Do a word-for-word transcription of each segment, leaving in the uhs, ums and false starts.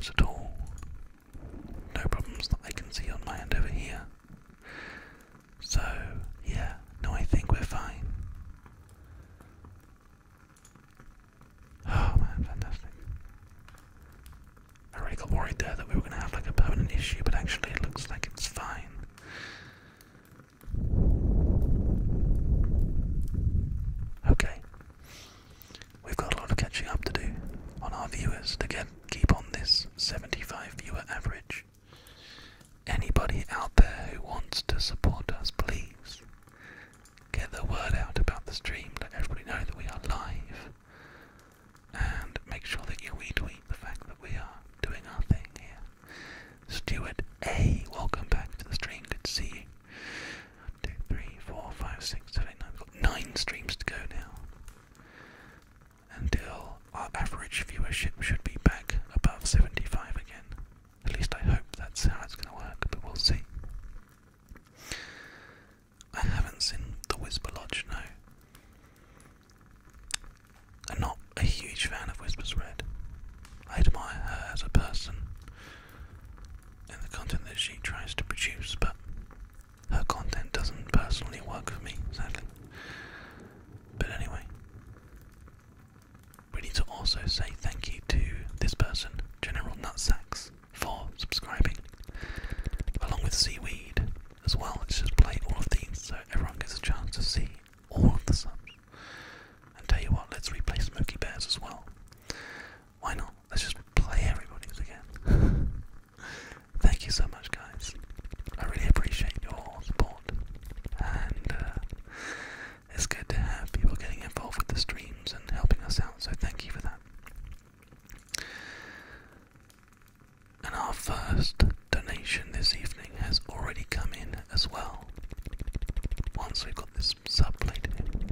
issues at all. No problems that I can see on my end over here. So, yeah, no, I think we're fine. Oh man, fantastic. I really got worried there that we were going to have like a permanent issue, but actually it looks like it's fine. Okay. We've got a lot of catching up to do on our viewers to get keep on this seventy-five viewer average. Anybody out there who wants to support us, please get the word out about the stream, let everybody know that we are live, and make sure that you retweet the fact that we are doing our thing here. Stuart A, welcome back to the stream, good to see you. Two, three, four, five, six, seven, eight, nine. We've got nine streams to go now until our average viewership should be back above seventy-five again. At least I hope that's how it's going to work, but we'll see. I haven't seen the Whisper Lodge, no. I'm not a huge fan of Whisper's Red. I admire her as a person and the content that she tries to produce, but her content doesn't personally work for me, sadly. But anyway, we need to also say thank you to this person, General Nutsacks, for subscribing, along with Seaweed as well. Let's just play all of these so everyone gets a chance to see all of the subs. And tell you what, let's replay Smoky Bears as well. Why not? Let's just play everybody's again. Thank you so much, guys. I really appreciate your support. And uh, it's good to have people getting involved with the streams and helping us out, so thank you for that. And our first donation this evening has already come in as well. Once we've got this sub played in.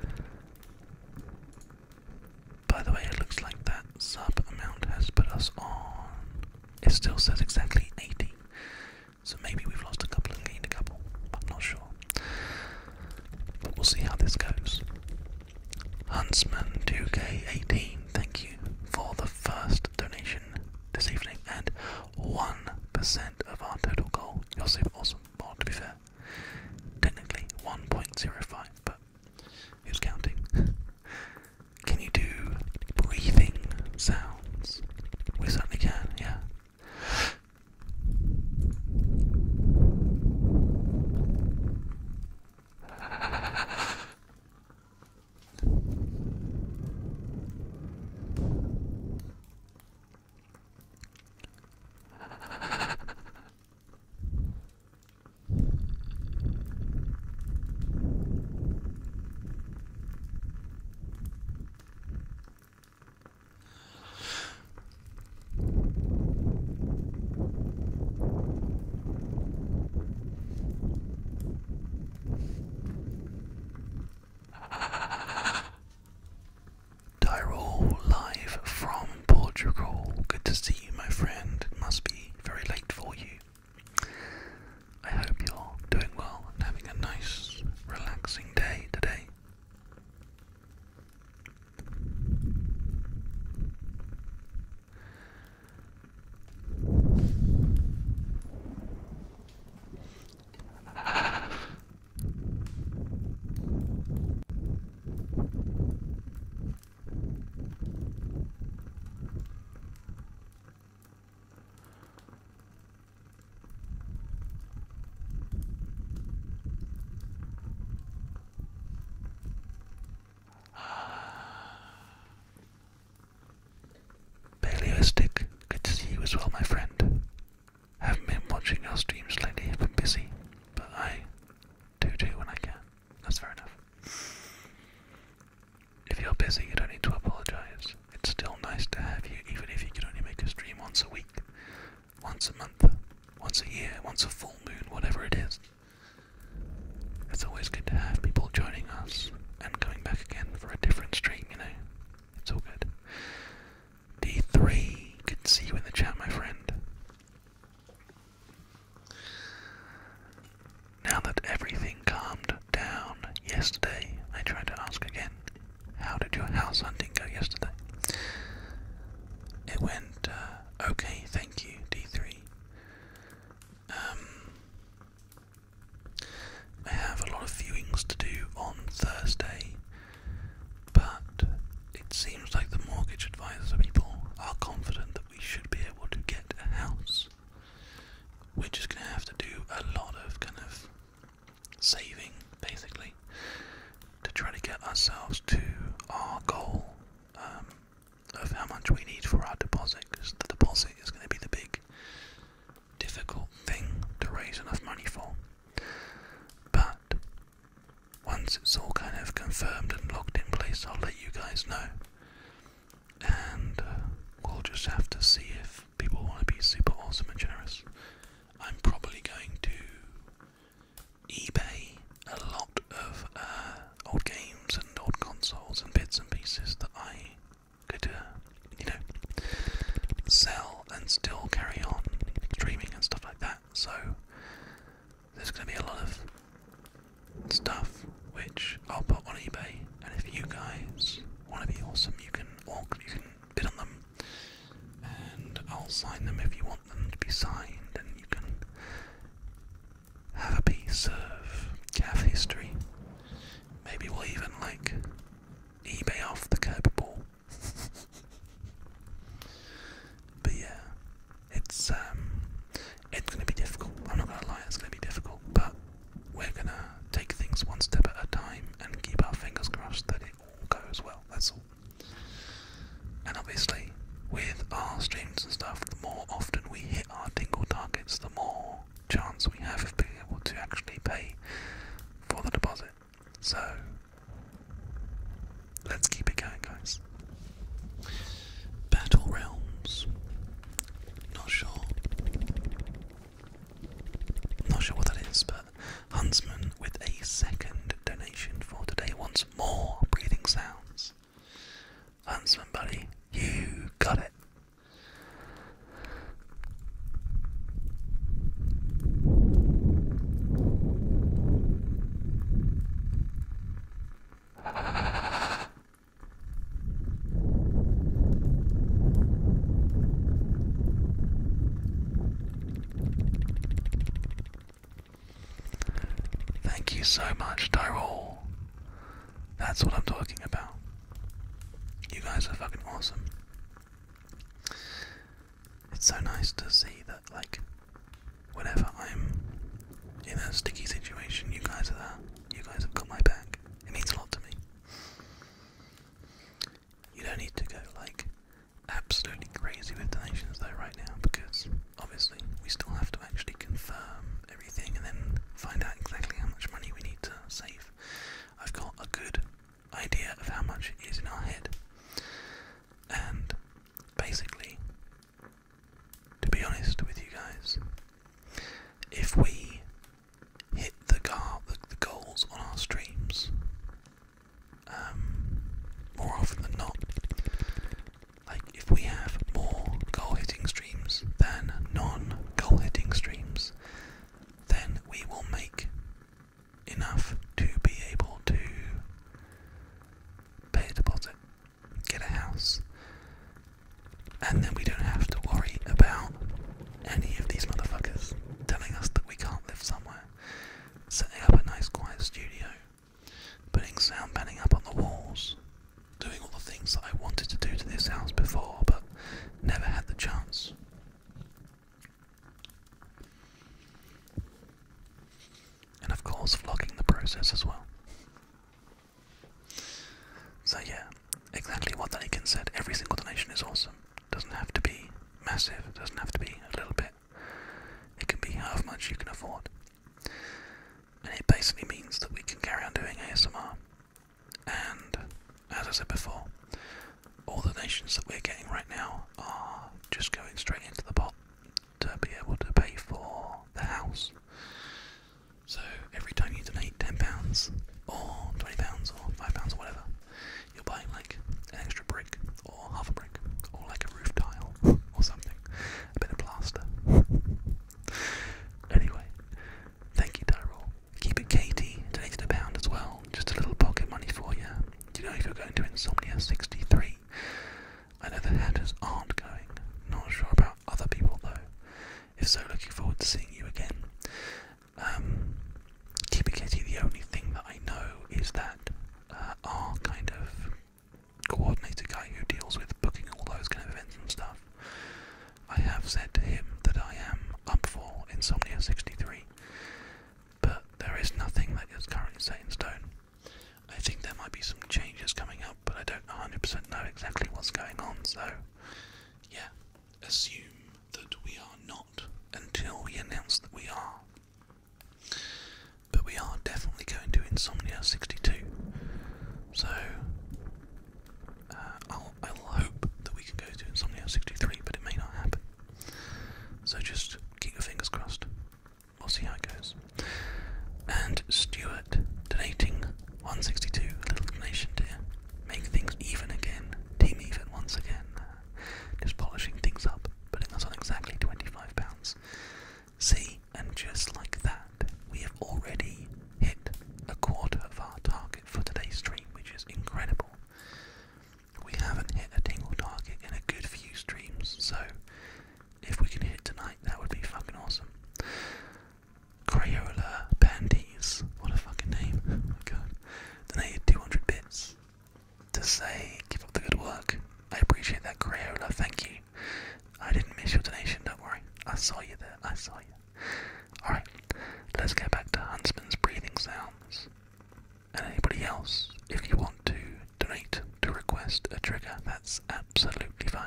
By the way, it looks like that sub amount has put us on. It still says exactly eighty. So maybe we've lost a couple and gained a couple. I'm not sure. But we'll see how this goes. Huntsman two K eighteen, thank you for the first donation this evening, and one percent of our total goal. You're super awesome. Well, to be fair, technically one point zero five, but who's counting? Can you do breathing sounds? We certainly can, yeah. Tyrol live from Portugal. Good to see you, my friend. It must be very late for you. I hope you're doing well and having a nice, relaxing day today. Paleoistic, good to see you as well, my friend. Haven't been watching your streams lately, I've been busy, but I do do when I can. That's fair enough. If you're busy, you don't need to apologize. It's still nice to have you, even if you can only make a stream once a week, once a month, once a year, once a full moon, whatever it is. It's always good to have people joining us and coming back again for a different stream, you know. It's all good. D three, good to see you in the chat, my friend. Now that everything calmed down yesterday, I tried to ask again, how did your house hunting go yesterday? It went uh, Okay, thank you, D three. Um, I have a lot of viewings to do on Thursday, but it seems like the mortgage advisor people are confident that we should be able to get a house. We're just going to have to do a lot of kind of saving, basically, to try to get ourselves to our goal um, of how much we need for our deposit, because the deposit is going to be the big, difficult thing to raise enough money for. But once it's all kind of confirmed and locked in place, I'll let you guys know, and uh, we'll just have to see if people want to be super awesome and generous. I'm probably going to eBay a lot of uh, old games and old consoles and bits and pieces that I could, uh, you know, sell and still carry on streaming and stuff like that. So there's going to be a lot of stuff which I'll put on eBay, and if you guys want to be awesome, you can or you can bid on them, and I'll sign them if you want them to be signed, and you can have a piece of Gav history. Maybe we'll even like eBay off the curb ball. But yeah, it's um, it's gonna be difficult. I'm not gonna lie, it's gonna be difficult, but we're gonna take things one step at a time and keep our fingers crossed that it all goes well. That's all. And obviously, with our streams and stuff, the more often we hit our tingle targets, the more chance we have of being able to actually pay for the deposit. So let's keep it going, guys. Battle Realms. Not sure. Not sure what that is, but Huntsman with a second donation for today wants more breathing sounds. Huntsman, buddy, you got it. Thank you so much, Tyrol. That's what I'm talking about. You guys are fucking awesome. It's so nice to see that, like, whenever I'm in a sticky situation, you guys are there. You guys have got my back. It means a lot to me. You don't need to go, like, absolutely crazy with donations though right now, because obviously we still have to actually confirm everything and then find out exactly how much money we need to save. I've got a good idea of how much it is in our head, and basically, to be honest with you guys, if we hit the, gar the, the goals on our streams um, more often than not, like if we have more goal hitting streams than non-goal hitting streams, then we will make enough to be able to pay a deposit, get a house, and then we don't have to worry about any of these motherfuckers telling us that we can't live somewhere, setting up a nice quiet studio, putting sound panning up on the walls, doing all the things that I wanted to do to this house before but never had the chance. And of course vlogging the process as well. So yeah, exactly what Daniken said, every single donation is awesome. Doesn't have to be massive, doesn't have to be a little bit. It can be however much you can afford. And it basically means that we can carry on doing A S M R. And as I said before, all the donations that we're getting right now are just going straight into the pot to be able to pay for the house. So every time you donate ten pounds or twenty pounds or five pounds or whatever, you're buying like an extra brick or half a brick or like a roof tile or something, a bit of plaster. Anyway, thank you, Tyrol. Keep it Katie donated a pound as well, just a little pocket money for you. Do you know if you're going to Insomnia sixty-three? I know the Hatters aren't going. Not sure about to seeing you again. Um, Keeping Katie, the only thing that I know is that uh, our kind of coordinator guy who deals with booking all those kind of events and stuff, I have said to him that I am up for Insomnia sixty-three, but there is nothing that is currently set in stone. I think there might be some changes coming up, but I don't one hundred percent know exactly what's going on, so yeah, assume that we are not until we announce that we are. But we are definitely going to Insomnia sixty-two, so uh, I'll, I'll hope that we can go to Insomnia sixty-three, but it may not happen. So just keep your fingers crossed. We'll see how it goes. And Stuart donating one sixty-two, a little donation to make things even again, team even once again, uh, just polishing things up, putting us on exactly twenty-five pounds. See, and just like that, we have already hit a quarter of our target for today's stream, which is incredible. We haven't hit a tingle target in a good few streams, so if we can hit it tonight, that would be fucking awesome. Crayola Panties, what a fucking name, oh my god. Donated two hundred bits to say, keep up the good work. I appreciate that, Crayola, thank you. I didn't miss your donation, don't worry. I saw you there, I saw you. Alright, let's get back to Huntsman's breathing sounds. And anybody else, if you want to donate to request a trigger, that's absolutely fine.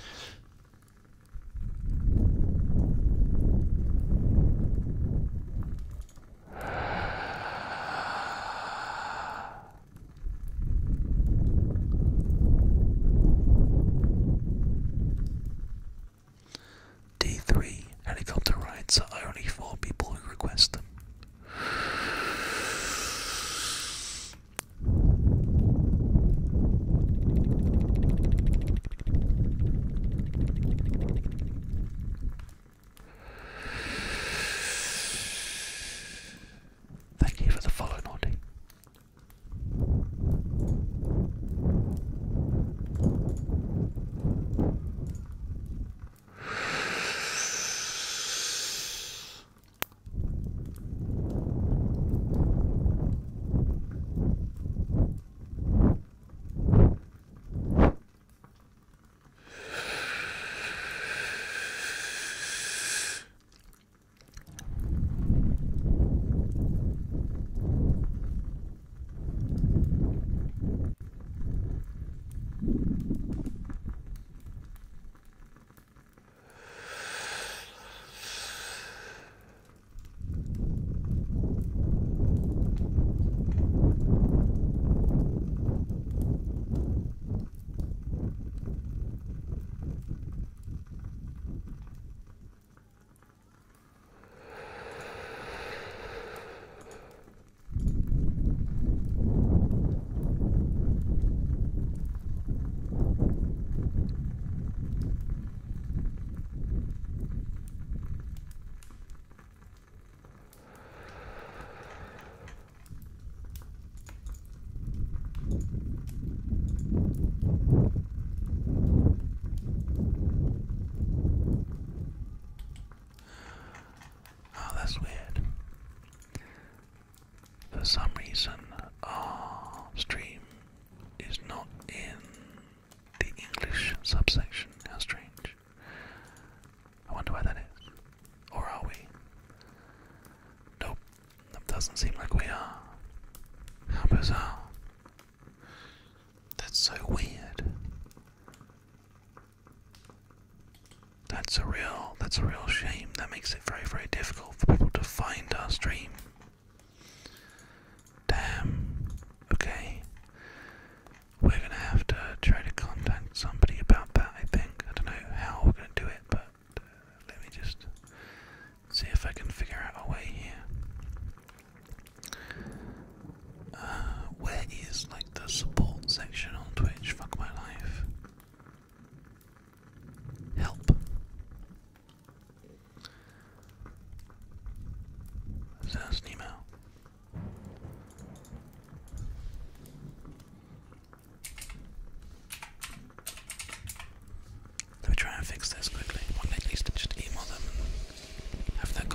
D three helicopter rides are only for people who request them. Thank you for the follow, Naughty. Oh, that's weird. For some reason, our stream is not in the English subsection. How strange. I wonder why that is. Or are we? Nope. That doesn't seem like we are. How bizarre. That's so weird. That's a real, that's a real shame. That makes it very, very difficult for people to find our stream. Damn. Okay. We're gonna have to try to contact somebody about that, I think. I don't know how we're gonna do it, but uh, let me just see if I can figure out a way here. Uh, where is, like, the support section on Twitch? Fuck my life. Help. There's an email. Let me try and fix this quickly. Or at least just email them and have that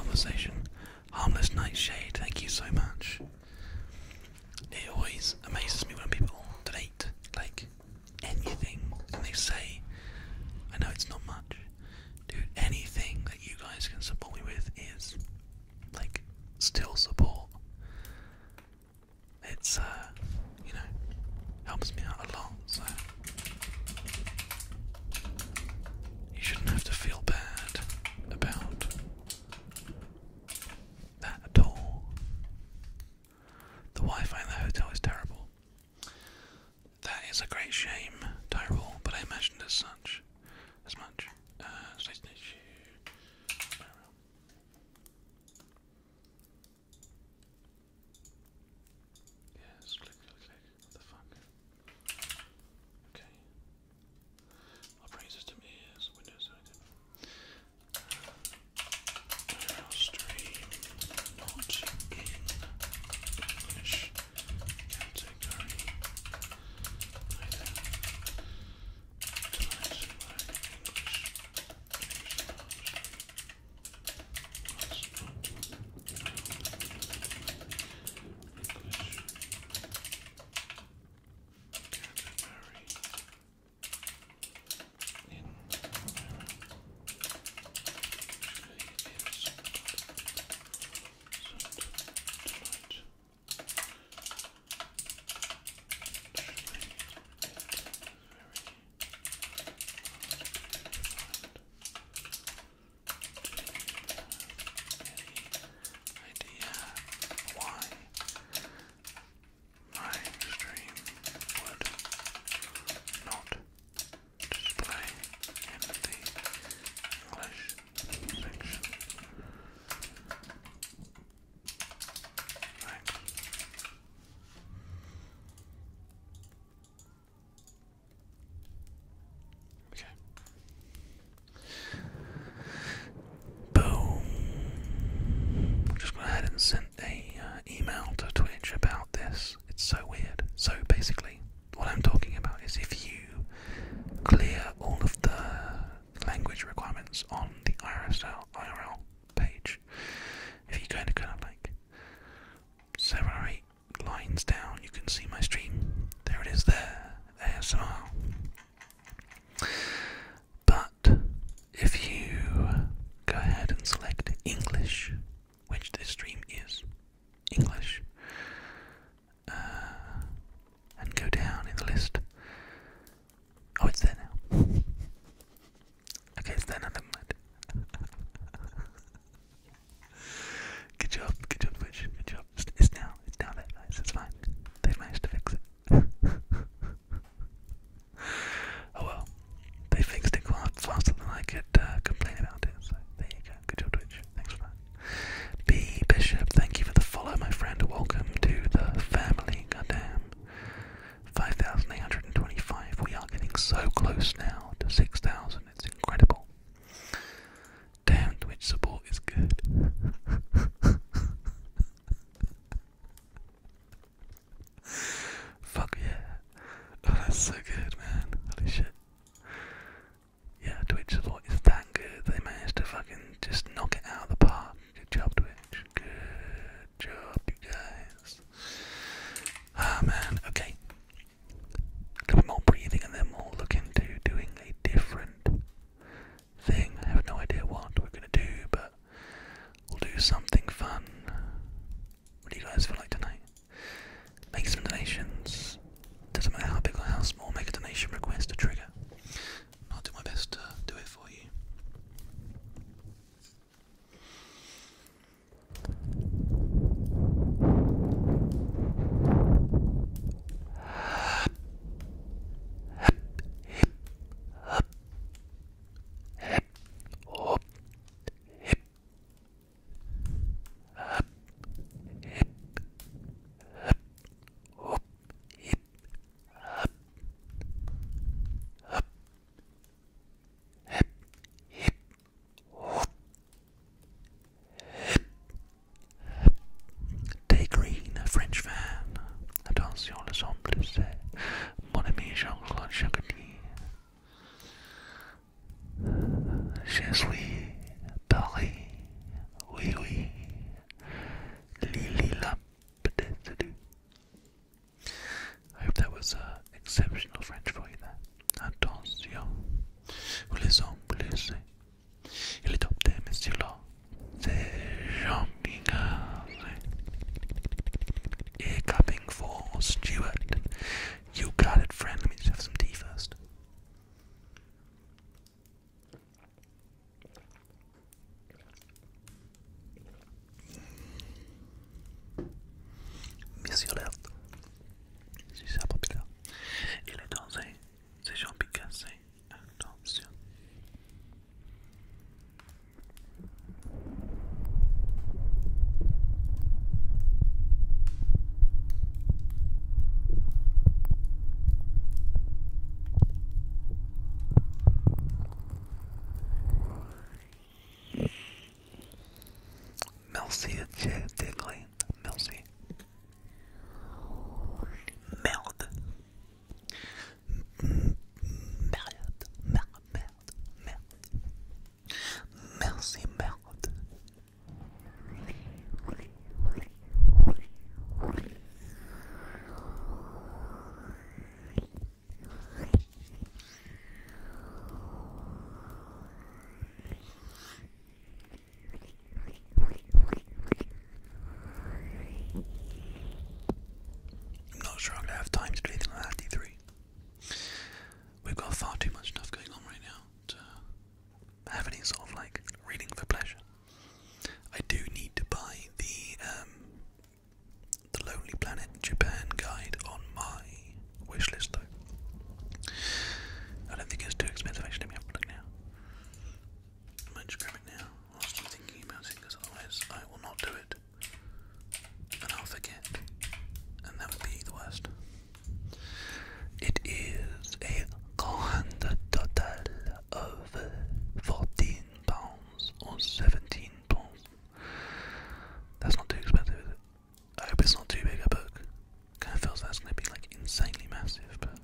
R S L I R L page. If you go to kind of like seven or eight lines down, you can see my stream. There it is there, A S M R. But if you go ahead and select English, which this stream is English, uh, and go down in the list. Oh, it's there now. Okay, it's there now. Never mind. Good job, good job, Twitch. Good job. It's, it's now, it's now there, guys. It's fine. They've managed to fix it. Oh well, they fixed it quite faster than I could uh, complain about it. So there you go. Good job, Twitch. Thanks for that. B Bishop, thank you for the follow, my friend. Welcome to the family. Goddamn. five thousand eight hundred twenty-five. We are getting so close now to six thousand. It's incredible. Damn, Twitch support is good. Fuck yeah. Oh, that's so good, man. Holy shit. Yeah, Twitch support is that good. They managed to fucking just knock it out of the park. Good job, Twitch. Good job, you guys. Ah, man. Okay. A little bit more breathing and then we'll look into doing a different thing. I have no idea what we're going to do, but we'll do something fun. What do you guys feel like tonight? Make some donations. Doesn't matter how big or how small, make a donation request to trigger. I'll do my best to do it for you. Day Green, French fan. Attention, le son bleu c'est mon ami Jean-Claude Chacotty. Je suis Paris. Oui, oui. Lily la peut-être. I hope that was uh, exceptional French for you there. Attention, les sons bleus c'est. Il est top des messieurs là. C'est Jean-Miguel. Ear cupping for Stuart. You got it, friend. Let me just have some tea first. Monsieur Lert. Si c'est populaire. Il est dansé. C'est Jean Picasso. Attention. Merci, Jay Digley. Merci. Merde. Merde. Merde. Merde. Merde. Merci, merde. I'm not sure I'm going to have time to do anything like that, D three. We've got far too much stuff going on right now to have any sort of like reading for pleasure. I do need to buy the um, the Lonely Planet Japan guide on my wish list though. I don't think it's too expensive actually. Let me have a look now. I might just grab it now whilst I'm thinking about it, because otherwise I will not do it and I'll forget, and that would be the worst. It is a grand total of fourteen pounds or seventeen pounds. That's not too expensive, is it? I hope it's not too big a book. Kind of feels that's going to be like insanely massive, but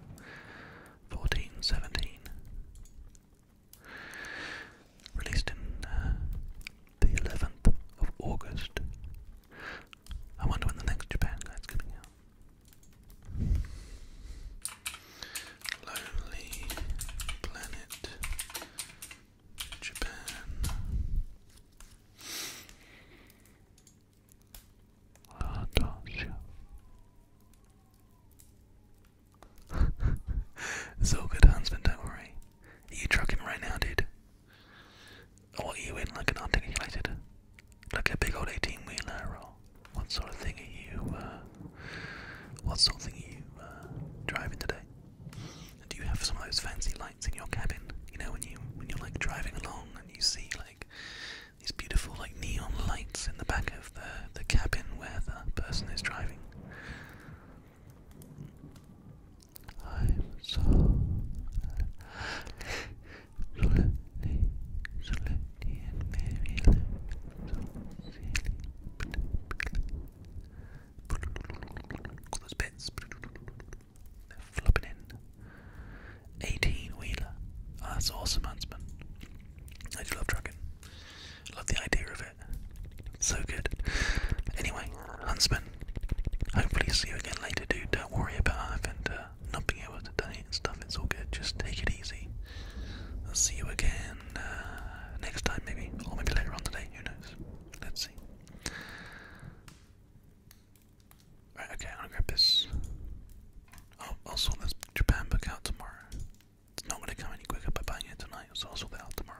fourteen, seventeen. Released in uh, like an articulated, like a big old eighteen wheeler, or what sort of thing are you, uh, what sort of thing are you uh, driving today? Do you have some of those fancy lights in your cabin? You know, when you when you're like driving along and you see like these beautiful like neon lights in the back of the the cabin where the person is driving. I'm so slowly, slowly and very low, so silly. All those bits, they're flopping in. eighteen wheeler. Oh, that's awesome, Huntsman. I just love trucking. Love the idea of it. So good. Anyway, Huntsman, hopefully see you again later, dude. Don't worry about having to not being able to donate and stuff. It's all good. Just take it easy. I'll see you again uh, next time, maybe, or maybe later on today. Who knows? Let's see. Right. Okay. I'm gonna grab this. I'll, I'll sort this Japan book out tomorrow. It's not going to come any quicker by buying it tonight, so I'll sort that out tomorrow.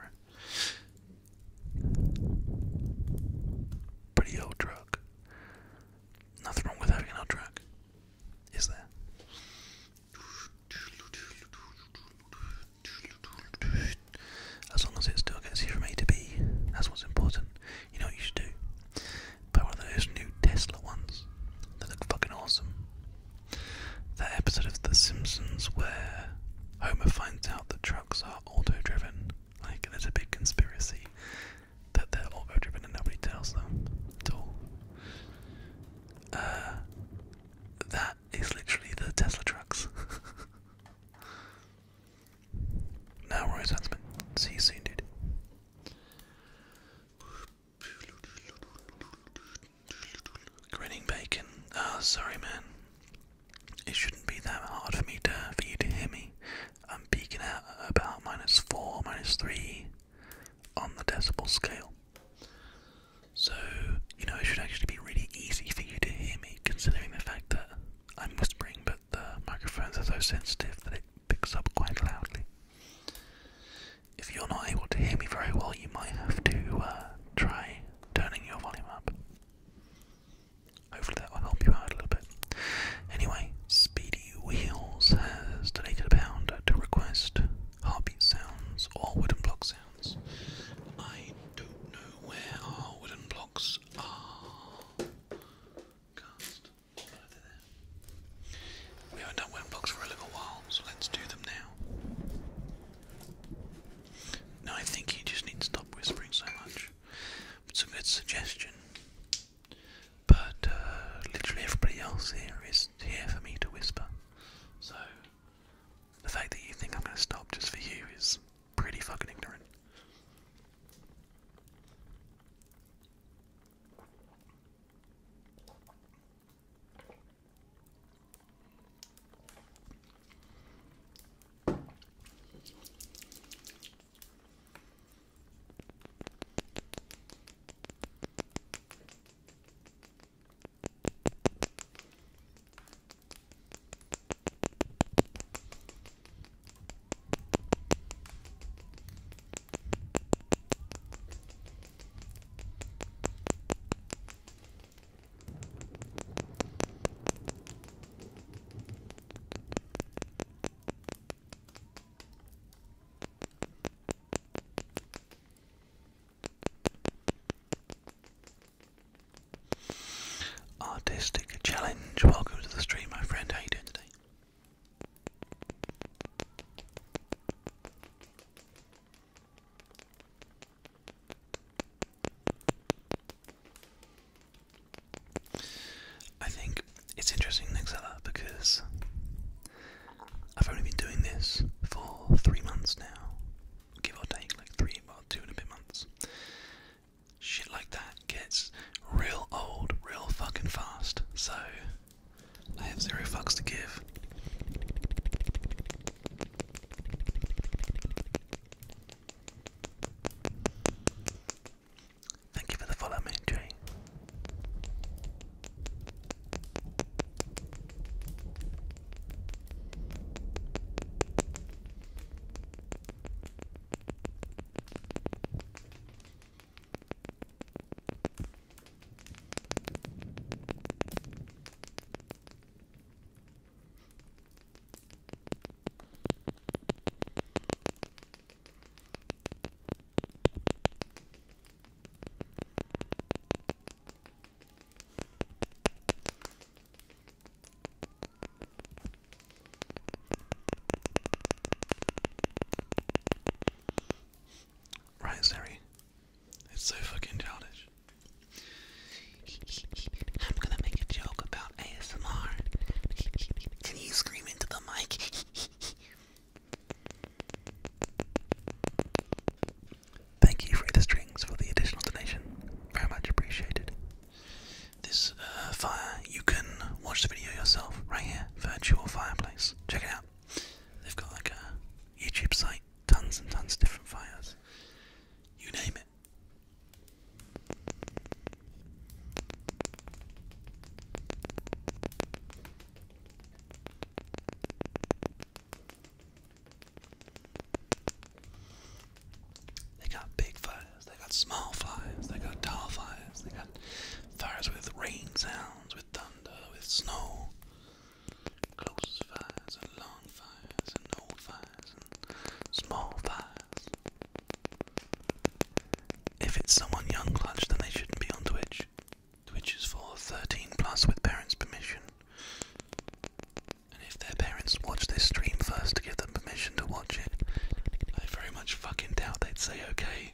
Pretty old truck. Nothing wrong with having an old truck, is there? As long as it still gets you from A to B, that's what's important. You know what you should do? Buy one of those new Tesla ones. They look fucking awesome. That episode of The Simpsons where Homer finds out that trucks are auto-driven, like there's a big conspiracy that they're auto-driven and nobody tells them at all. Uh, that is literally the Tesla trucks. No worries, Huntsman. See you soon, dude. Grinning bacon. Oh, sorry, man. It shouldn't be that hard for me to for you to hear me. I'm peaking out at about minus four, minus three on the decibel scale. So, you know, it should actually be really easy for you to hear me, considering the fact that I'm whispering, but the microphones are so sensitive that it picks up quite loudly. If you're not able to hear me very well, you might have to uh, try turning your volume up. Hopefully that will help you out a little bit. Anyway, Speedy Wheels has donated a pound to request heartbeat sounds or wooden block sounds. I don't know where our wooden blocks are. Cast. Oh, they're there. We haven't done wooden blocks for a little while, so let's do them now. No, I think you just need to stop whispering so much. It's a good suggestion. But uh, literally everybody else here is here for me to whisper. So the fact that you think I'm going to stop just for you is pretty fucking ignorant. Artistic Challenge, welcome to the stream, my friend. How you doing today? I think it's interesting, Nexella, because I've only been doing this for three months now, give or take, like three, well, two and a bit months. Shit like that gets real old real fucking fast, so got small fires, they got tall fires, they got fires with rain sounds, with thunder, with snow, close fires and long fires and old fires and small fires. If it's someone young clutch, then they shouldn't be on Twitch. Twitch is for thirteen plus with parents' permission. And if their parents watch this stream first to give them permission to watch it, I very much fucking doubt they'd say okay.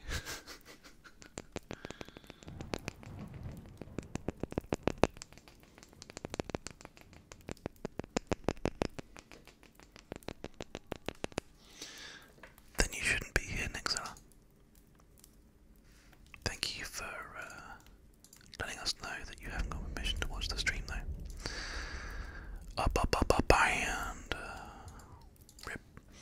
Then you shouldn't be here, Nixella. Thank you for uh, letting us know that you haven't got permission to watch the stream, though. Up, up, up, up, and uh, rip.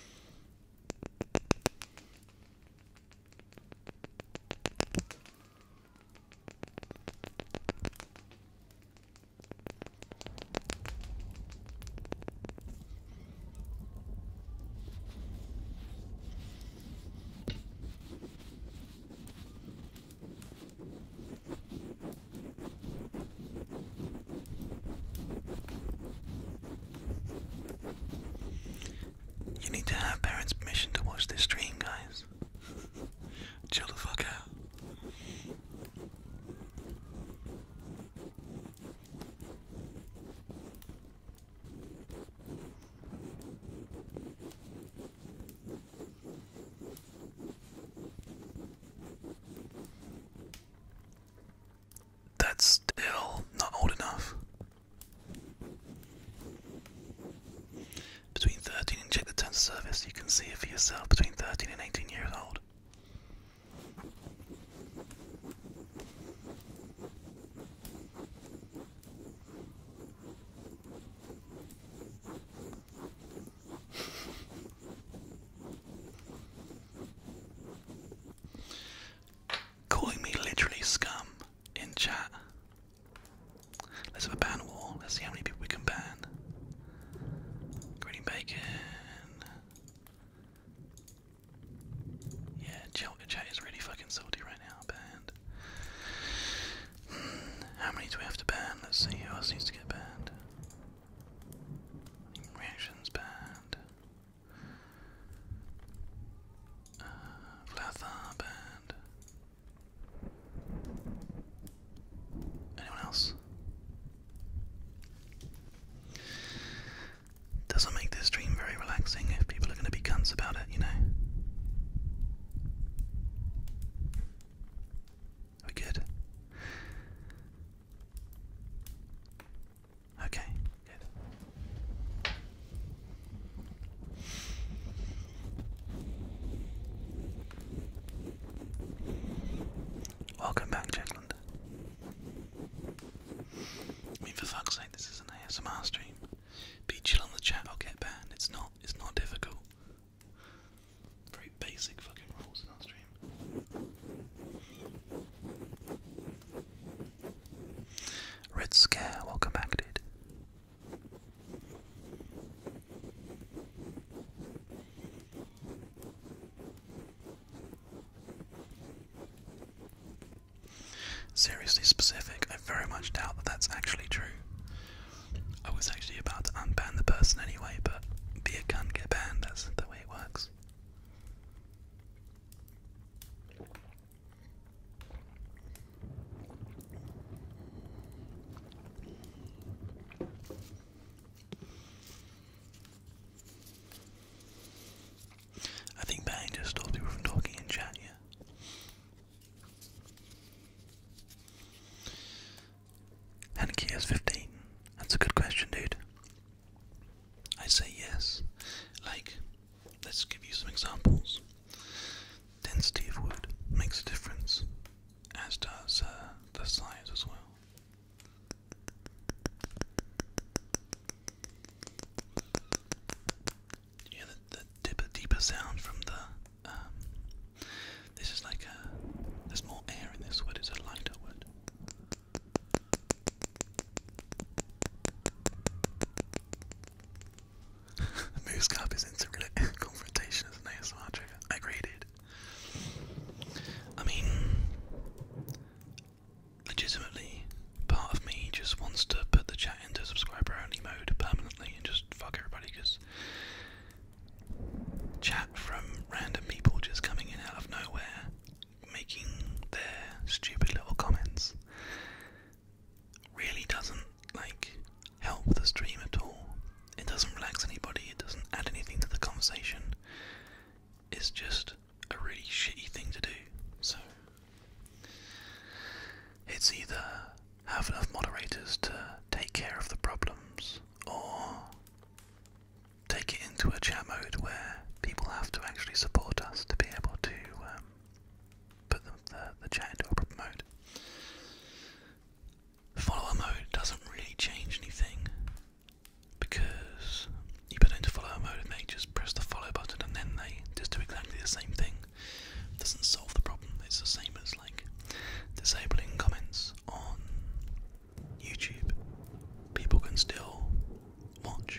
You need to have parents' permission to watch this stream, guys. Chill the fuck out. That's still not old enough. Between thirteen and check the terms of service, you can see it for yourself. Between thirteen and eighteen years old. Calling me literally scum in chat. Let's have a ban war. Let's see how many people we can ban. Green bacon. Yeah, chat is really fucking salty right now. Banned. Hmm, how many do we have to ban? Let's see who else needs to get banned. Reactions banned. Uh, Vlatha banned. Anyone else? Doesn't make this stream very relaxing if people are going to be cunts about it, you know? Are we good? Okay, good. Welcome back, Jetland. I mean, for fuck's sake, this is an A S M R stream. Be chill on the chat, I'll get banned. It's not, it's not difficult. Very basic fucking rules in our stream. Red Scare, welcome back, dude. Seriously specific, I very much doubt that that's actually true. I was actually about to unban the person anyway, but be a cunt, get banned, that's the way it works. I think banning just stops people from talking in chat, yeah. Hanaki has fifteen. That's a good question, dude. I say yes. Like, let's give you the chat into a proper mode. Follower mode doesn't really change anything because you put it into follower mode and they just press the follow button and then they just do exactly the same thing. It doesn't solve the problem. It's the same as like disabling comments on YouTube. People can still watch.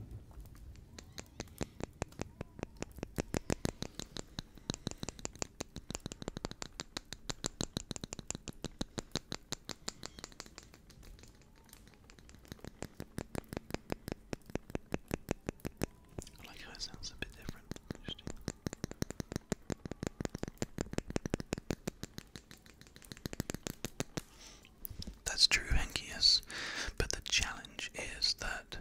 I like how it sounds a bit different. Interesting. That's true, Henki, yes. But the challenge is that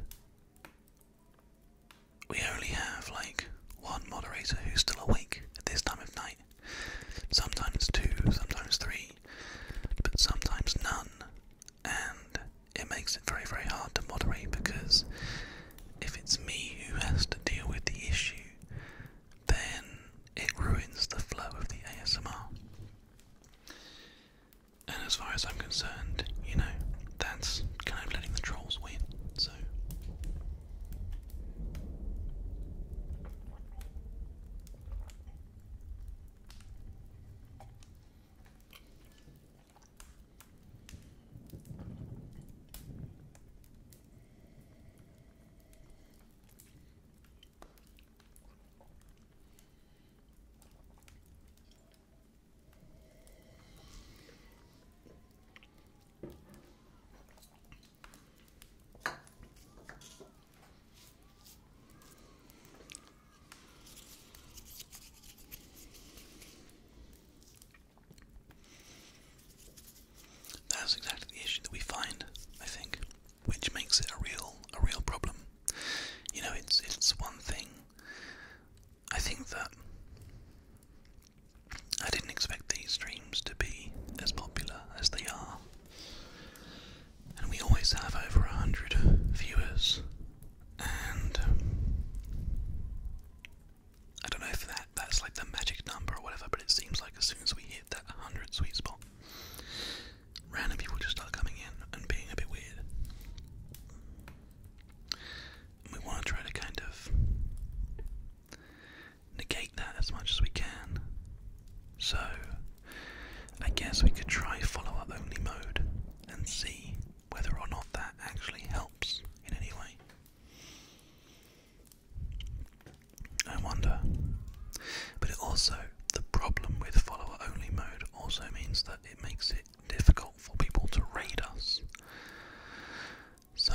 we only have like one moderator who's still awake at this time of night. Sometimes two, sometimes three, but sometimes none. And it makes it very, very hard to moderate because if it's me who has to deal with the issue, then it ruins the flow of the A S M R. And as far as I'm concerned, you know, that's kind of letting the trolls win, so. That's exactly the issue that we find, I think, which makes it a real, a real problem. You know, it's it's one thing. I think that I didn't expect these streams to be as popular as they are, and we always have over a hundred viewers, and I don't know if that that's like the magic number or whatever, but it seems like as soon as we hit that one hundred sweet spot, random people just start coming in and being a bit weird. And we want to try to kind of negate that as much as we can. So, I guess we could try follow-up only mode and see whether or not that actually helps in any way. I wonder. But it also, the problem with follower only mode also means that it makes it difficult for people to raid us. So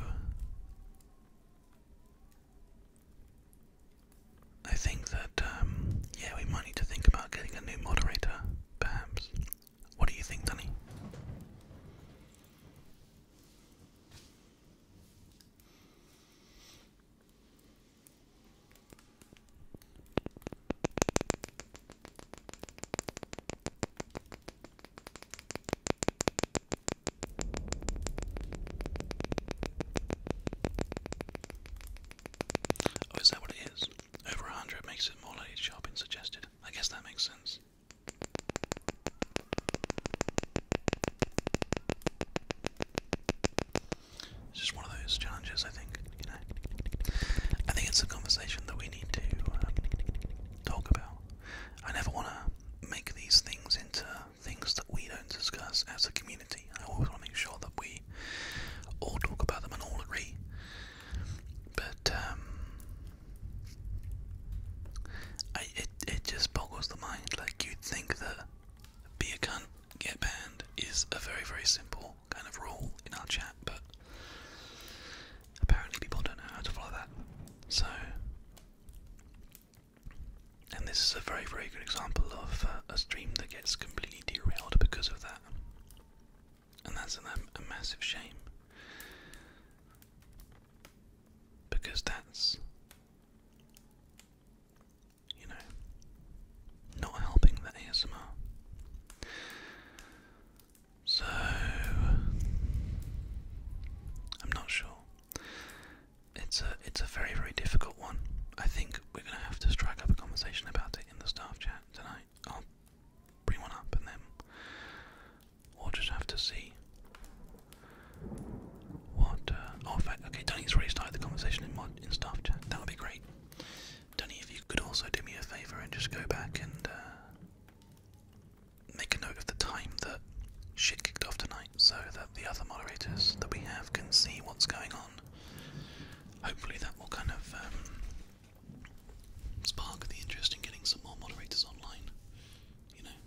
I think that um, yeah, we might need to think about getting a new moderator, perhaps. What do you think, Danny? Oh, is that what it is? Over a hundred makes it more likely to show up in suggested. I guess that makes sense. It's just one of those challenges, I think, you know. I think it's a conversation that we need to um, talk about. I never want to make these things into things that we don't discuss as a community. I always want to make sure that we all talk about them and all agree. But um, I, it, it just boggles the mind. Like, you'd think that be a cunt, get banned is a very, very simple kind of rule in our chat, but apparently people don't know how to follow that. So, and this is a very, very good example of uh, a stream that gets completely derailed because of that. And that's a, a massive shame. Because that's, you know, not helping the A S M R. So, I'm not sure. It's a, it's a very, very difficult one. I think we're going to have to strike up a conversation about it in the staff chat tonight. I'll bring one up and then have to see what. Uh, oh, in fact, okay, Danny's already started the conversation in mod in staff chat. That would be great. Danny, if you could also do me a favour and just go back and uh, make a note of the time that shit kicked off tonight, so that the other moderators that we have can see what's going on. Hopefully, that will kind of um, spark the interest in getting some more moderators online. You know.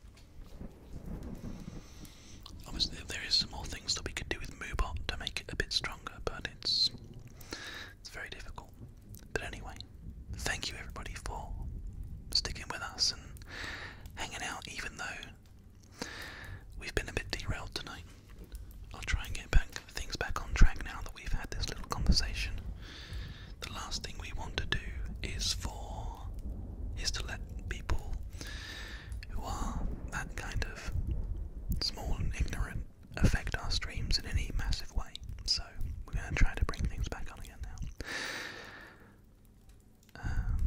Obviously, there is some more things that we could do with Moobot to make it a bit stronger, but it's it's very difficult. But anyway, thank you everybody for sticking with us and hanging out, even though we've been a bit derailed tonight. I'll try and get back things back on track now that we've had this little conversation. The last thing we want to do is for is to let people who are that kind of small and ignorant affect our streams in any massive way. So we're going to try to bring things back on again now. Um,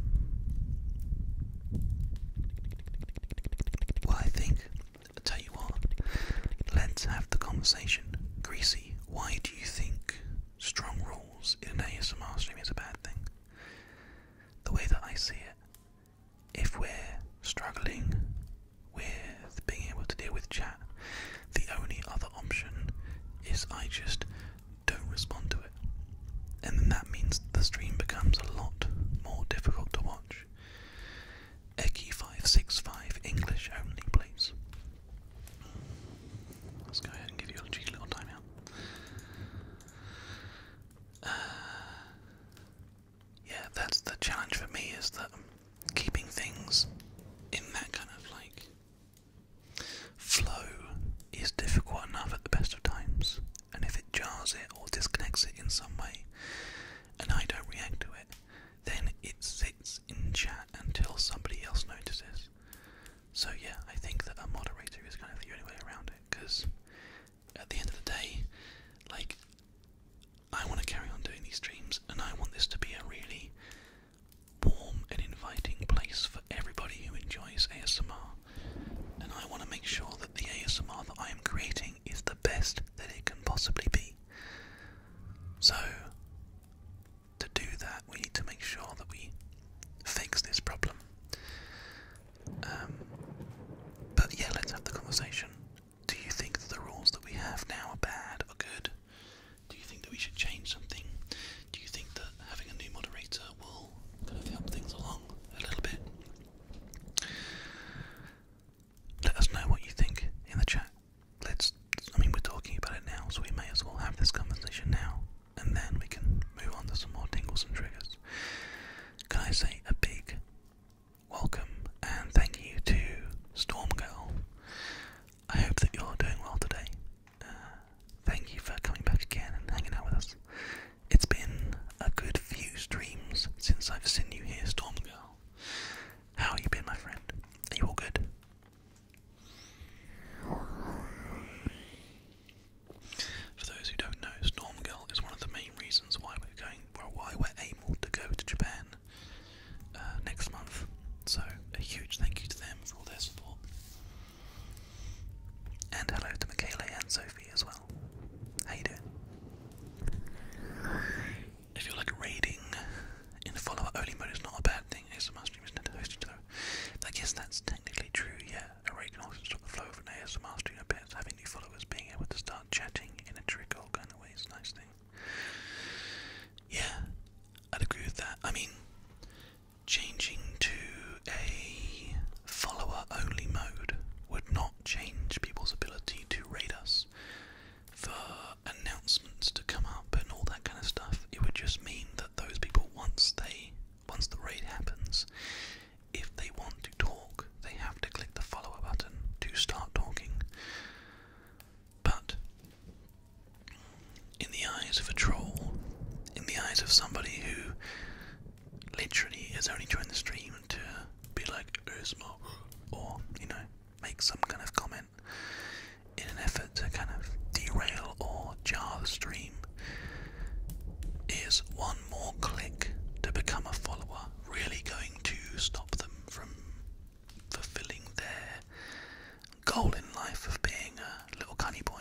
well, I think, I'll tell you what, let's have the conversation. Greasy, why do you think strong rules in an A S M R stream is a bad thing? The way that I see it, if we're struggling with being able to deal with chat, the only other option is I just don't respond to it. And then that means the stream becomes a lot more difficult to watch. Eki five six five, English only, please. Let's go ahead and give you a cheeky little timeout. Uh, yeah, that's the challenge for me, is that keeping things in that kind of like flow is difficult enough at the best of times, and if it jars it or disconnects it in some way and I don't react to it, then it sits in chat until somebody else notices. So yeah, I think that a moderator is kind of the only way around it, because at the end of the day, like, I want to carry on doing these streams and I want this to be a really warm and inviting place for everybody who enjoys A S M R, and I want to make sure that the A S M R that I am creating is the best that it can possibly be. So, to do that, we need to make sure that we fix this problem. Um, but yeah, let's have the conversation. Do you think that the rules that we have now are bad or good? Do you think that we should change something? Do you think that having a new moderator will kind of help things along a little bit? Let us know what you think in the chat. Let's, I mean, we're talking about it now, so we may as well have this conversation now, and then we can move on to some more tingles and triggers. Can I say a big welcome and thank you to Stormgirl. I hope that you're doing well today. Uh, thank you for coming back again and hanging out with us. It's been a good few streams since I've seen you here, Stormgirl. How have you been, my friend? Are you all good? For those who don't know, Stormgirl is one of the main reasons why we're going, or why we're able to go to Japan uh, next month. So a huge thank you to them for all their support. And hello to Michaela and Sophie as well. How you doing? I feel like raiding in follower only mode is not a bad thing. A S M R stream is meant to host each other. I guess that's technically true, yeah. A raid can also stop the flow of an A S M R stream a bit. Having new followers, being able to start chatting in a trickle kind of way is a nice thing. Yeah, I'd agree with that. I mean, changing to a follower only mode would not change people's ability to raid us for announcements to come up and all that kind of stuff. It would just mean that those people, once they once the raid happens, if they want to talk, they have to click the follower button to start talking. But in the eyes of a troll, in the eyes of somebody who literally has only joined the stream to be like, or, you know, make some kind of comment in an effort to kind of derail or jar the stream, is one more click to become a follower really going to stop them from fulfilling their goal in life of being a little cunny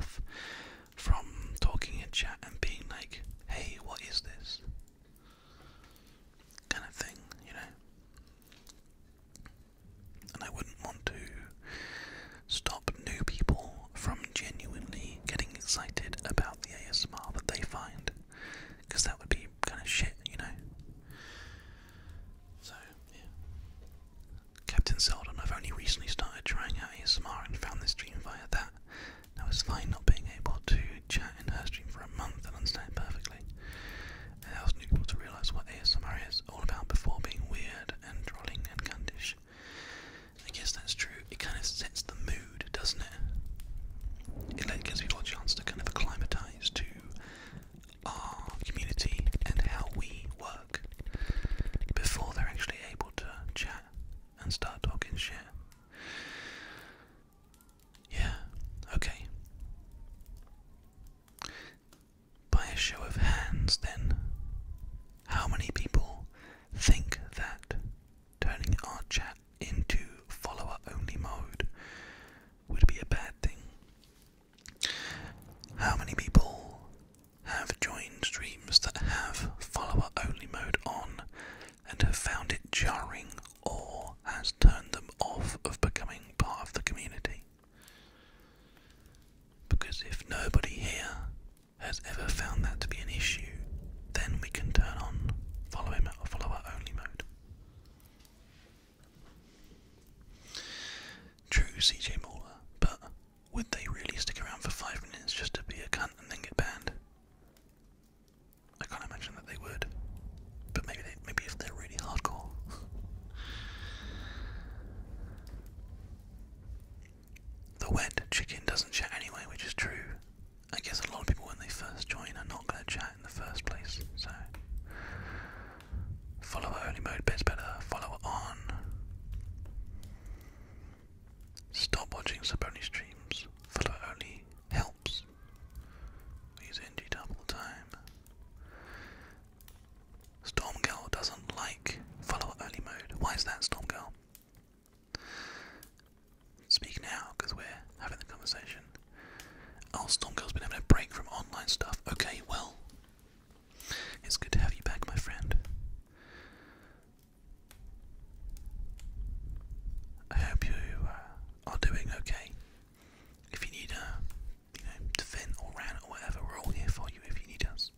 off from talking in chat and being like, hey, what is this? Kind of thing, you know? And I wouldn't want to stop new people from genuinely getting excited about the A S M R that they find, because that would be kind of shit, you know? So, yeah. Captain Seldon, I've only recently started trying out A S M R and found this stream via that. Now it's fine not being able to chat in her stream for a month and understand it perfectly. It helps new people to realise what A S M R is all about before being weird and trolling and cuntish. I guess that's true. It kind of sets the mood, doesn't it? It like, gives people a chance to kind of acclimatise to our community and how we work before they're actually able to chat and start talking shit. Yeah, okay. By a show of hands, then, how many people think that turning our chat into follower-only mode would be a bad thing? How many people have joined streams that have follower-only mode on and have found it jarring or has turned them off of becoming part of the community? Because if nobody here has ever found that to be an issue, then we can turn on follow him or follower only mode. True, C J Mauler, but would they really stick around for five minutes just to be a cunt and then get banned? I can't imagine that they would. But maybe they, maybe if they're really hardcore. The wet chicken doesn't chat anyway, which is true. I guess a lot of people when they first join are not going to chat in the first place, so follower only mode bit's better, follower on. Stop watching sub only streams, follower only helps. We use N G double time. Stormgirl doesn't like follower only mode. Why is that, Stormgirl? Speak now, because we're having the conversation. Oh, Stormgirl's been having a break from online stuff. Okay, well, it's good to have you back, my friend. I hope you uh, are doing okay. If you need a, you know, to vent or rant or whatever, we're all here for you if you need us.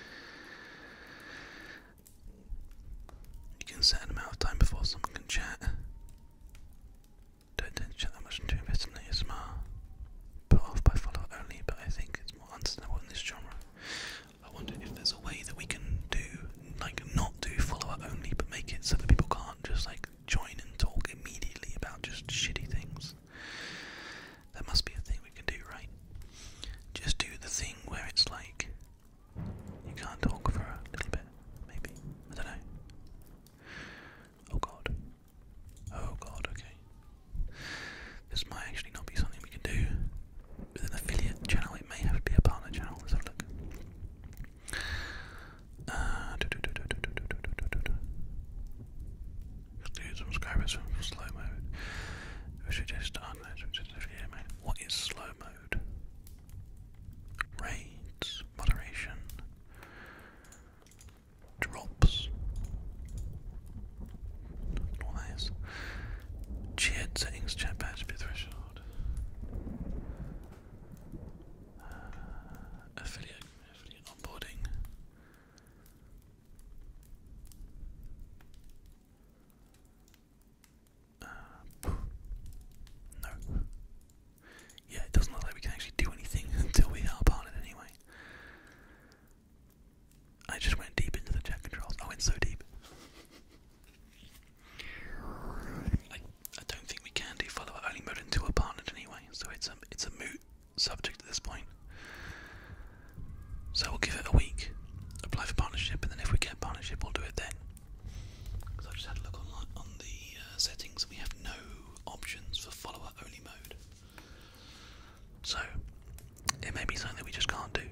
You can set an amount of time before someone can chat. Don't tend to chat that much into invest in A S M R. Put off by follower only, but I think it's more understandable in this genre. I wonder if there's a way that we can do, like, not do follower only, but make it so that people can't just, like, join and talk immediately about just shitty things. That must be a thing we can do, right? Just do the thing where it's like, you can't talk for a little bit, maybe. I don't know. Oh god. Oh god, okay. This might actually not be something we can do with an affiliate channel. It may have to be a partner channel. Let's have a look. Uh, do, do, do, do, do, do, do, do, do, do. Do subscribers from slow mode. We should just start affiliate mode. What is slow mode? Raids, moderation, drops. What that is? Cheered settings, chat badge, bit threshold. Uh, affiliate, affiliate onboarding. Uh, no. Yeah, it doesn't look like we can actually do anything until we are partnered anyway. I just went deep into the chat controls. I went so deep. I, I don't think we can do follower only mode until we're partnered anyway, so it's a, it's a moot subject at this point. So we'll give it a week, apply for partnership, and then if we get partnership, we'll do it then. Because I just had a look online on the uh, settings, and we have no options for follower only mode. So it may be something that we just can't do.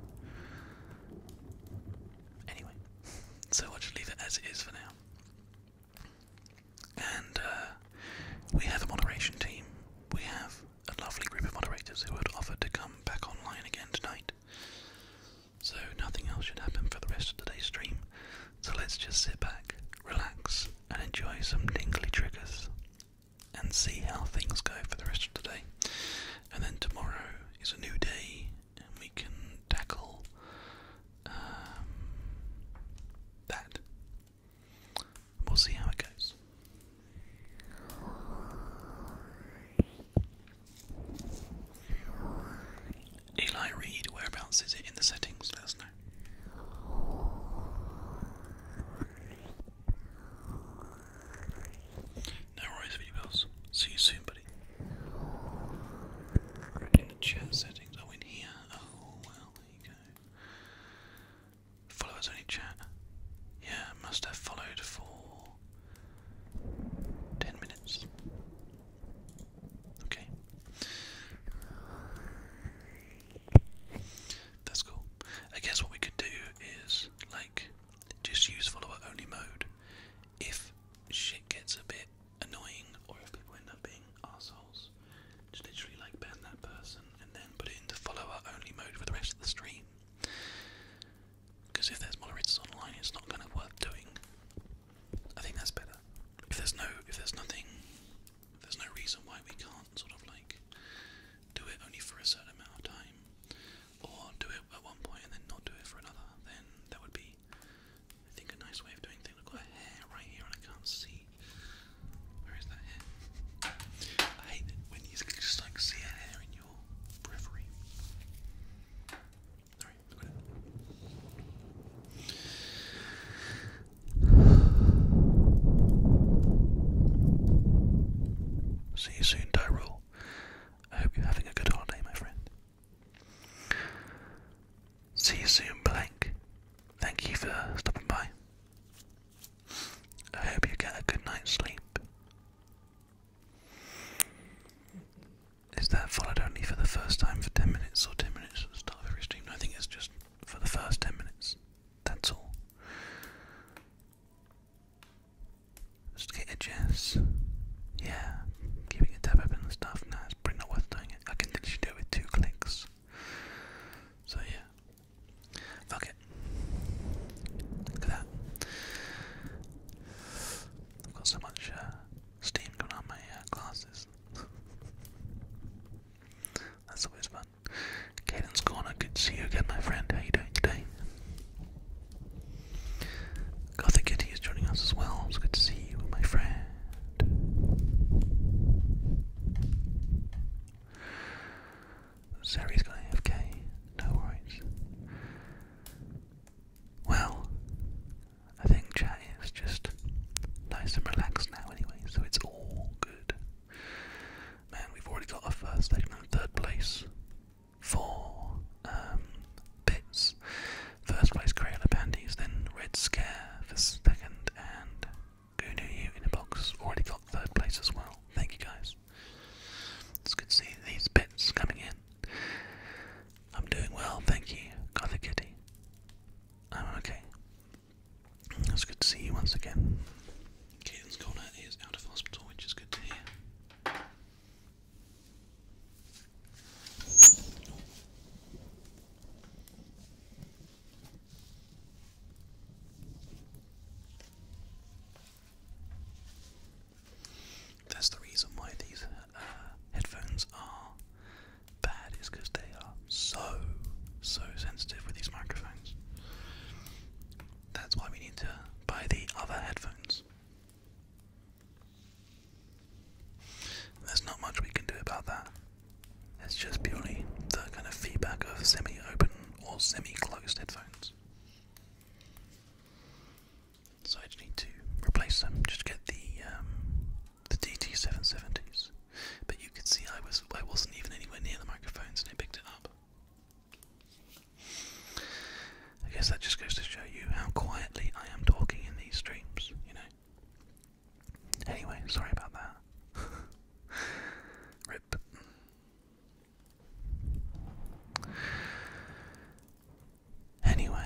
Anyway, so I'll just leave it as it is for now. And uh, we have a moderation team. We have a lovely group of moderators who would offer to come back else is it in the settings? Let us know. No worries, videos. See you soon, buddy. In the chat settings. Oh, in here. Oh, well, there you go. Followers only chat. Yeah, must have followed for ten minutes. Okay. That's cool. I guess what we could do is, like, just use follower only mode if shit gets a bit annoying or if people end up being assholes. Just literally, like, ban that person and then put it into follower only mode for the rest of the stream. Because if there's moderators online, it's not kind of worth doing. I think that's better. If there's no, if there's nothing, if there's no reason why we can't sort of like do it only for a certain amount of time, or do it at one point and then not do it for another, then that would be, I think, a nice way of doing things. I've got a hair right here and I can't see. Where is that hair? I hate it when you just like see a hair in your periphery. Sorry, look at it. See you soon, Tyrell. I hope you're having a good holiday, my friend. See you soon, Blank. Thank you for stopping by. I hope you get a good night's sleep. Is that followed only for the first time for ten minutes or ten minutes at the start of every stream? No, I think it's just for the first ten minutes. That's all. Just get a Jess. Yeah, keeping a tab open and stuff. Nah, it's pretty not worth doing it. I can literally do it with two clicks. So yeah. Fuck it. Look at that. I've got so much uh, steam going on my uh, glasses. That's always fun. Caden's Corner, good to see you again, my friend. How you doing today? Gothic Kitty is joining us as well. It's good to see you, my friend. Sari's got A F K. No worries. Well, I think chat is just nice and relaxed now anyway, so it's all good. Man, we've already got a first, second and third place for um, bits. First place Crayola Panties, then Red Scare for second, and Goo You in a box already got third place as well. Thank you guys. It's good to see these bits coming in. I'm doing well, thank you, Gothic Kitty. I'm okay. It's good to see you once again. Caden's Corner is out of hospital, which is good to hear. That's the reason why these uh, headphones are bad, is because they are so, so sensitive with these microphones. That's why we need to buy the other headphones. There's not much we can do about that. It's just purely the kind of feedback of semi-open or semi-closed headphones. So I just need to replace them, just get the um, the D T seven seventies. But you could see I was I wasn't even anywhere near the microphones and it picked it up. I guess that just goes to show you how quietly I am talking in these streams, you know. Anyway, sorry about that. Rip. Anyway,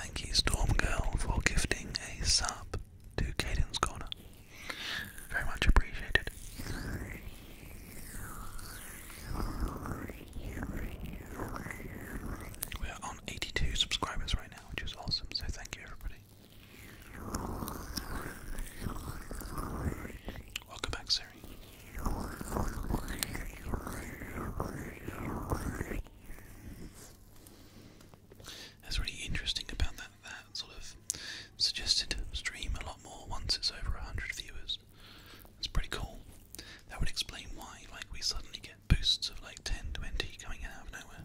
Thank you, Storm Girl, for gifting a sub to Caden's Corner. Very much appreciated. We are on eighty-two subscribers right now, which is awesome, so thank you everybody. Welcome back, Siri. That's really interesting about that, that sort of suggested stream a lot more once it's over one hundred viewers. It's pretty cool. That would explain why, like, we suddenly get boosts of like ten, twenty coming out of nowhere.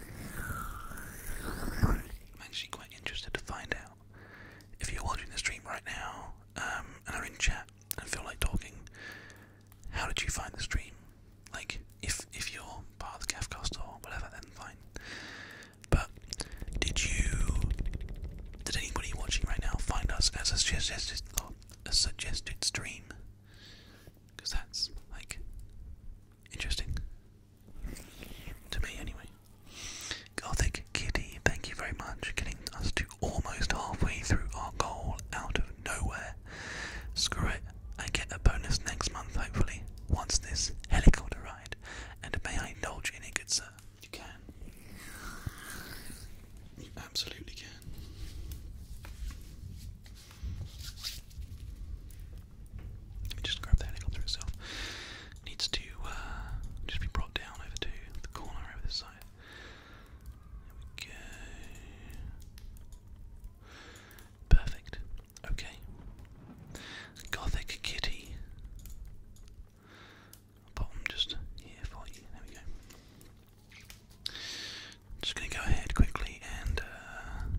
I'm actually quite interested to find out if you're watching the stream right now um, and are in chat and feel like talking. How did you find the stream? Like, if if you're part of the Cafcast or whatever, then fine. But did you, did anybody watching right now find us as a suggested, a suggested stream? Because that's, like, interesting. To me, anyway. Gothic Kitty, thank you very much, getting us to almost halfway through our goal out of nowhere. Screw it, I get a bonus next month, hopefully, once this helicopter ride. And may I indulge in it, good sir? You can. You absolutely can. Let me just grab the helicopter itself. It needs to uh, just be brought down over to the corner over this side. There we go. Perfect. Okay. Gothic Kitty. I'll put them just here for you. There we go. Just going to go ahead quickly and uh,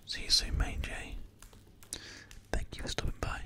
See you soon, mate, Jay. Thank you for stopping by.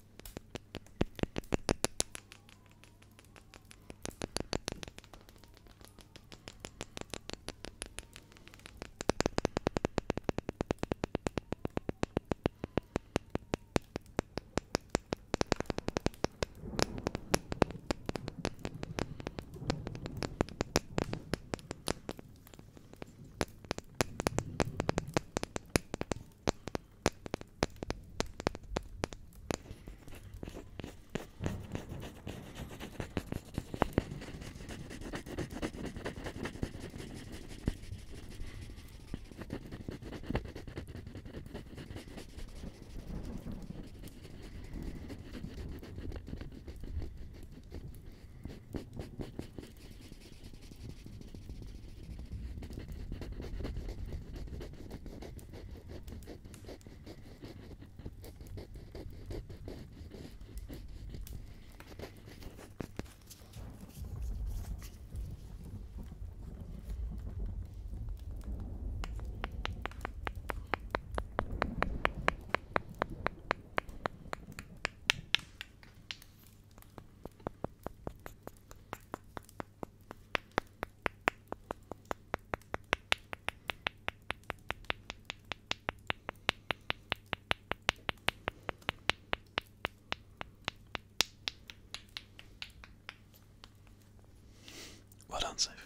Well done, Sophie.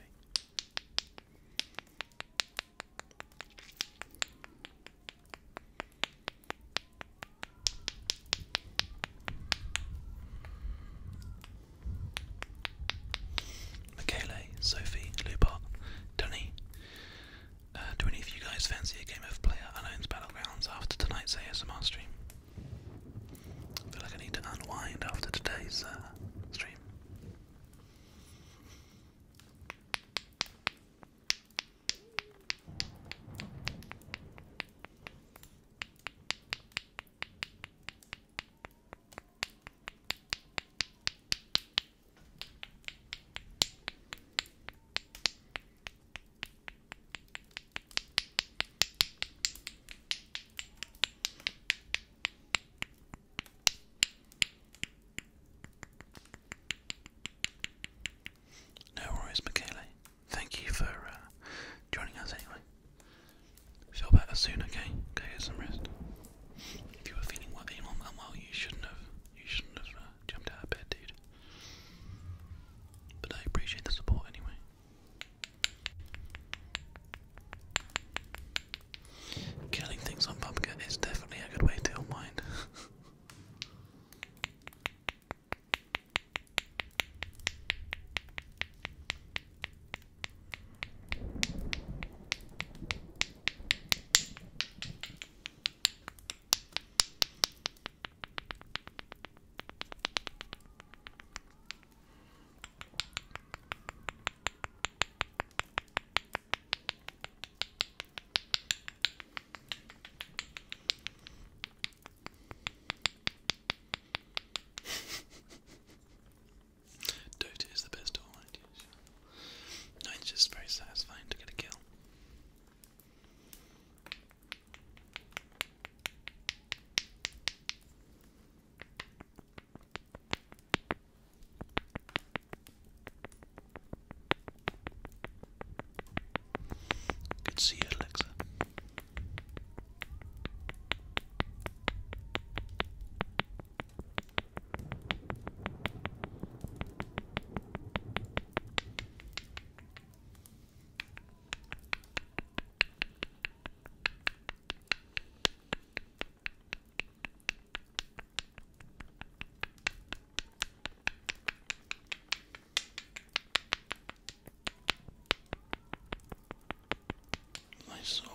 Michele, Sophie, Lubot, Dunny. Uh, do any of you guys fancy a game of Player Unknown's Battlegrounds after tonight's A S M R stream? I feel like I need to unwind after today's uh, stream. No worries, Michele. Thank you for uh, joining us anyway. Feel better soon, okay? Go get some rest. If you were feeling well, unwell, you shouldn't have. You shouldn't have uh, jumped out of bed, dude. But I appreciate the support anyway. Killing things on Pumpkin is definitely a good way to unwind. Dota is the best online, yes. No, it's just very satisfying to get a kill. Good to see you, Alexa. Nice.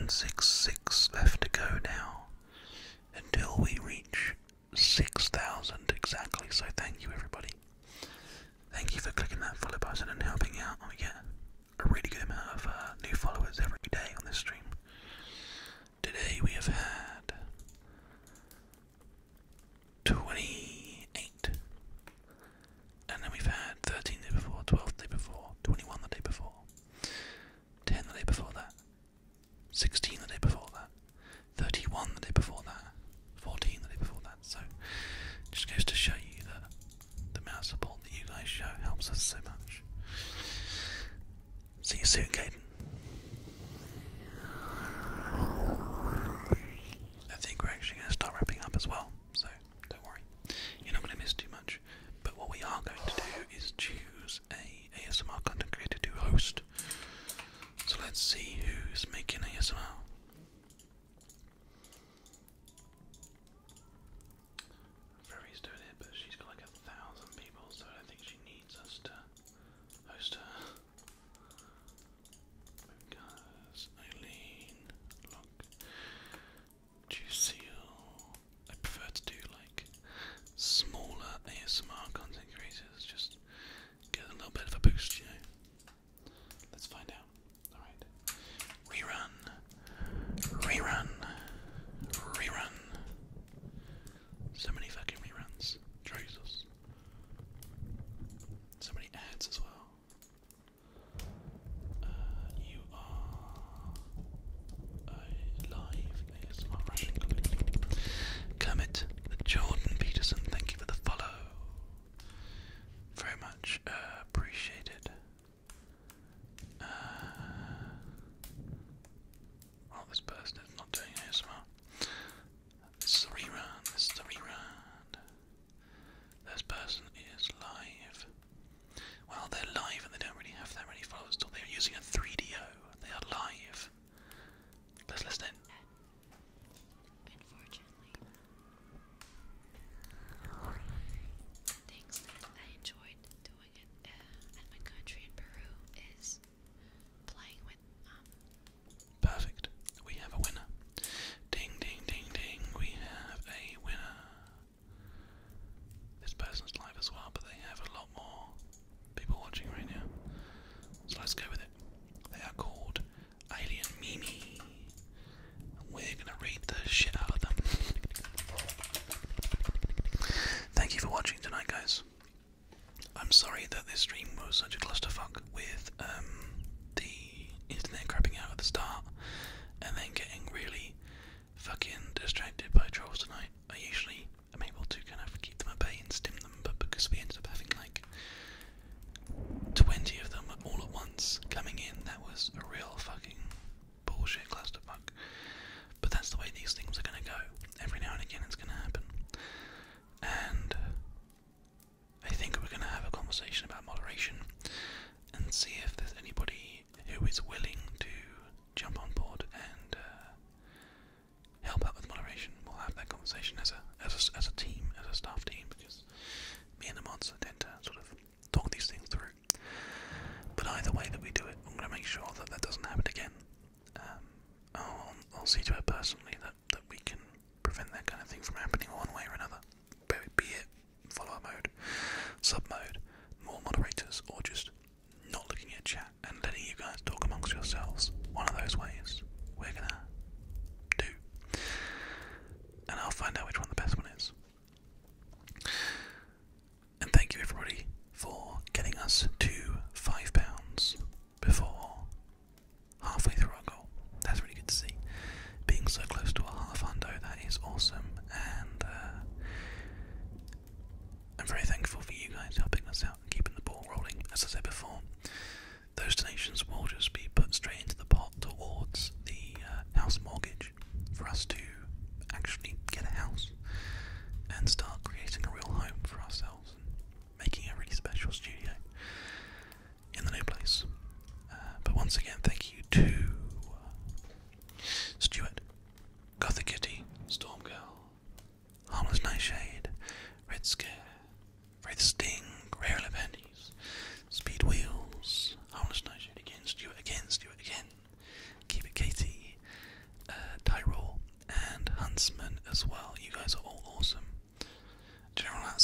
seven six six left to go now until we reach six thousand exactly. So thank you everybody. Thank you for clicking that follow button and helping out. We get a really good amount of uh, new followers every day on this stream. Today we have had twenty-eight, and then we've had thirteen the day before, twelve the day before, twenty-one the day before, ten the day before that, sixteen the day before that, thirty-one the day before that, fourteen the day before that. So just goes to show you that the amount of support that you guys show helps us so much. See you soon, Caden. I think we're actually going to start wrapping up as well, so don't worry. You're not going to miss too much. But what we are going to do is choose a A S M R content creator to host. So let's see who's making A S M R. Ferry's doing it, but she's got like a thousand people, so I don't think she needs us to host her. Because Eileen, look, Juiceel. I prefer to do like smaller A S M R content creators, just get a little bit of a boost, you know. Let's find out. Alright. Rerun.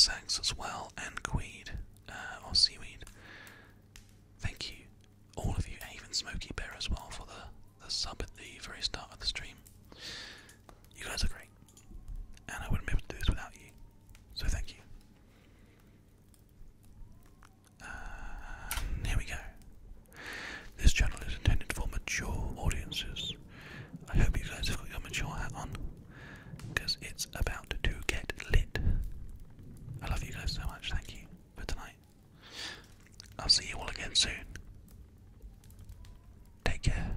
Sags as well, and Queed, uh, or Seaweed. Thank you, all of you, and even Smokey Bear as well for the, the sub at the very start of the stream. You guys are great, and I wouldn't be able to do this without you, so thank you. Uh, here we go. This channel is intended for mature audiences. I hope you guys have got your mature hat on, because it's about to get lit. I love you guys so much, thank you for tonight. I'll see you all again soon. Take care.